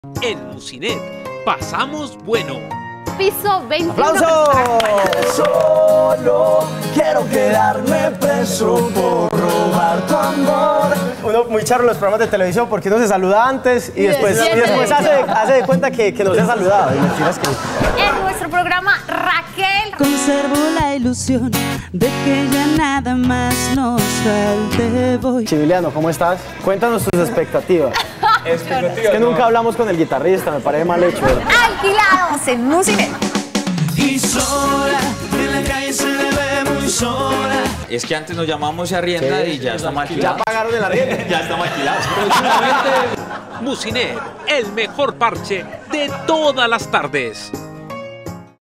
En Musinet, pasamos bueno. Piso 21. ¡Aplausos! Solo quiero quedarme preso por robar tu amor. Uno muy charro en los programas de televisión porque uno se saluda antes y después hace de cuenta que no se ha saludado. Y mentiras que... En nuestro programa, Raquel. Conservo la ilusión de que ya nada más nos falte voy. Chiviliano, ¿cómo estás? Cuéntanos tus expectativas. Es que nunca hablamos con el guitarrista, me parece mal hecho. Alquilados en Musinet. Y sola, en la calle se le ve muy sola. Es que antes nos llamábamos se arrienda y ya está maquilado. ¿Ya pagaron el arriendo? Ya está maquilado. Musinet, el mejor parche de todas las tardes.